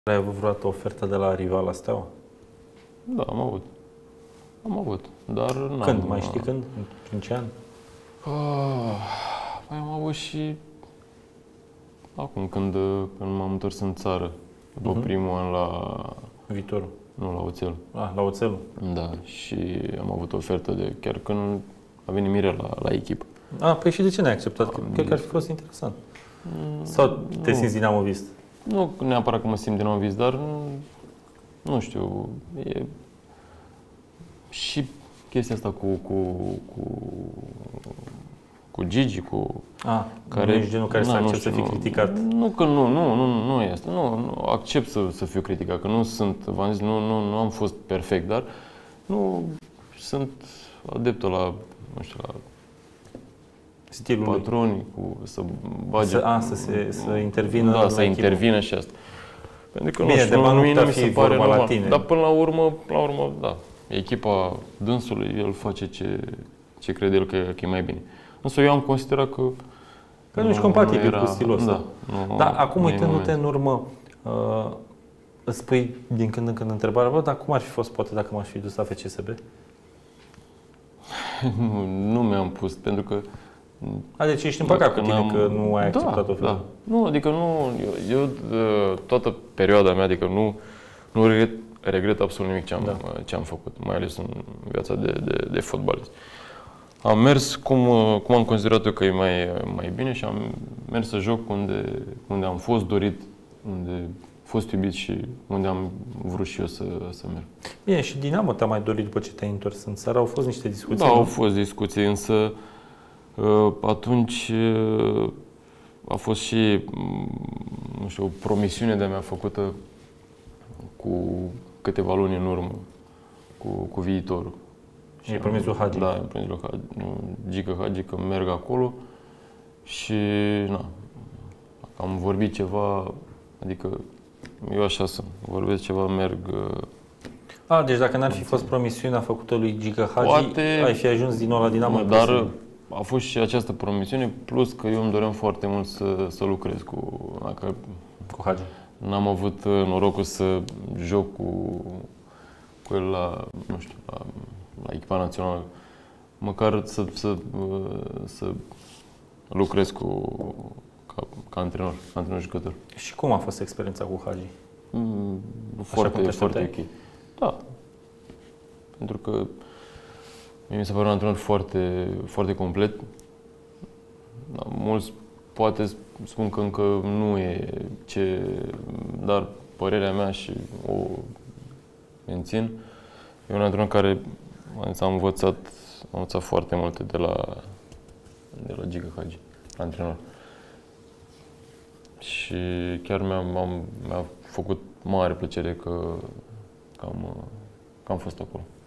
Ai avut vreodată ofertă de la rival la Steaua? Da, am avut. Am avut, dar n-am... Când? Mai știi când? În ce an? Păi am avut și acum când m-am întors în țară, după primul an la... Viitorul. Nu, la Oțel. La Oțelul. Da, și am avut o ofertă de chiar când a venit Mirel la echipă. Păi și de ce n-ai acceptat? Cred că ar fi fost interesant. Sau te simți dinamovist? Nu neapărat că mă simt dinamovist, dar nu știu, e și chestia asta cu Gigi, care nu ești genul care să accept să fii criticat. Nu că nu este. Nu accept să fiu criticat, că nu sunt, v-am zis, nu am fost perfect, dar nu sunt adeptul la, nu știu, la stilul patronii să bage... Să intervină. Da, să intervină și asta. Pentru că bine, nu mi se pare la tine. Dar până la urmă, da, echipa dânsului, el face ce crede el că e mai bine. Însă eu am considerat că nu ești compatibil cu stilul ăsta. Dar acum, uitându-te în urmă, îți spui din când în când întrebarea, dar cum ar fi fost poate dacă m-aș fi dus la FCSB? Nu mi-am pus, pentru că... Deci ești împăcat cu tine că nu ai acceptat oferta. Da. Nu, adică eu toată perioada mea, adică nu regret absolut nimic ce am făcut, mai ales în viața de fotbalist. Am mers cum am considerat eu că e mai bine și am mers să joc unde am fost dorit, unde am fost iubit și unde am vrut și eu să merg. Bine, și Dinamo te-a mai dorit după ce te-ai întors în țară? Au fost niște discuții? Da, au fost discuții, însă atunci a fost și, nu știu, o promisiune de-a mea făcută cu câteva luni în urmă, cu viitorul. Și ai promis lui Hagi? Da, am promis lui Gică Hagi că merg acolo și am vorbit ceva, adică eu așa sunt, vorbesc ceva, merg... Deci dacă n-ar fi fost promisiunea făcută lui Gică Hagi, ai fi ajuns din nou la Dinamo? Dar a fost și această promisiune, plus că eu îmi doream foarte mult să lucrez cu Hagi. N-am avut norocul să joc cu el la, nu știu, la echipa națională. Măcar să lucrez ca antrenor jucător. Și cum a fost experiența cu Hagi? Foarte ok. Da. Pentru că mi se pare un antrenor foarte, foarte complet. Mulți poate spun că încă nu e dar părerea mea și o mențin. E un antrenor care am învățat foarte multe de la Gică Hagi, antrenor. Și chiar mi-a făcut mare plăcere că am fost acolo.